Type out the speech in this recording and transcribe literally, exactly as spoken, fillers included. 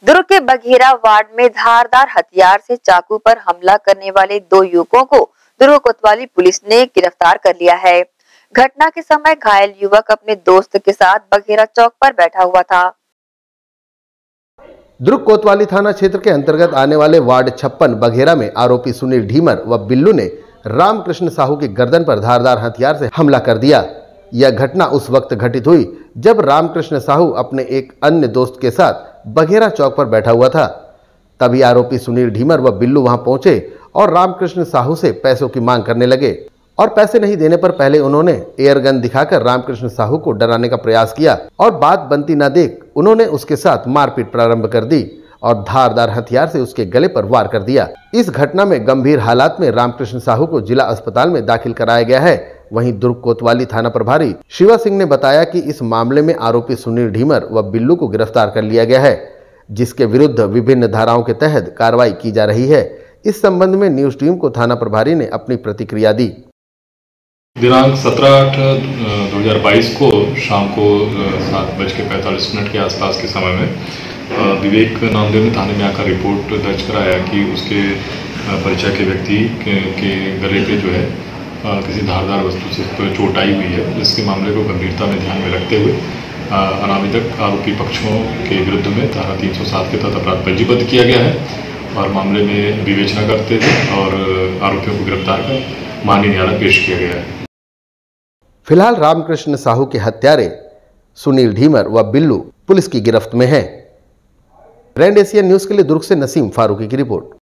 दुर्ग के बघेरा वार्ड में धारदार हथियार से चाकू पर हमला करने वाले दो युवकों को दुर्ग कोतवाली पुलिस ने गिरफ्तार कर लिया है। घटना के समय घायल युवक अपने दोस्त के साथ बघेरा चौक पर बैठा हुआ था। दुर्ग कोतवाली थाना क्षेत्र के अंतर्गत आने वाले वार्ड छप्पन बघेरा में आरोपी सुनील ढीमर व बिल्लू ने रामकृष्ण साहू की गर्दन पर धारदार हथियार से हमला कर दिया। यह घटना उस वक्त घटित हुई जब रामकृष्ण साहू अपने एक अन्य दोस्त के साथ बघेरा चौक पर बैठा हुआ था। तभी आरोपी सुनील ढीमर व बिल्लू वहां पहुंचे और रामकृष्ण साहू से पैसों की मांग करने लगे और पैसे नहीं देने पर पहले उन्होंने एयर गन दिखाकर रामकृष्ण साहू को डराने का प्रयास किया और बात बनती न देख उन्होंने उसके साथ मारपीट प्रारंभ कर दी और धारदार हथियार से उसके गले पर वार कर दिया। इस घटना में गंभीर हालात में रामकृष्ण साहू को जिला अस्पताल में दाखिल कराया गया है। वहीं दुर्ग कोतवाली थाना प्रभारी शिवा सिंह ने बताया कि इस मामले में आरोपी सुनील ढीमर व बिल्लू को गिरफ्तार कर लिया गया है, जिसके विरुद्ध विभिन्न धाराओं के तहत कार्रवाई की जा रही है। इस संबंध में न्यूज टीम को थाना प्रभारी ने अपनी प्रतिक्रिया दी। दिनांक सत्रह आठ दो हज़ार बाईस को शाम को सात बज के पैंतालीस मिनट के आसपास के समय में विवेक नामदेव ने थाने में आकर रिपोर्ट दर्ज कराया कि उसके परिचय के व्यक्ति के, के गले पे जो है किसी धारदार वस्तु से चोट आई हुई है, जिसके मामले को गंभीरता में ध्यान में रखते हुए अनामितक आरोपी पक्षों के विरुद्ध में धारा तीन सौ सात के तहत अपराध पंजीबद्ध किया गया है और मामले में विवेचना करते हुए और आरोपियों को गिरफ्तार कर माननीय न्यायालय पेश किया गया है। फिलहाल रामकृष्ण साहू के हत्यारे सुनील ढीमर व बिल्लू पुलिस की गिरफ्त में हैं। ग्रैंड एशिया न्यूज के लिए दुर्ग से नसीम फारूकी की रिपोर्ट।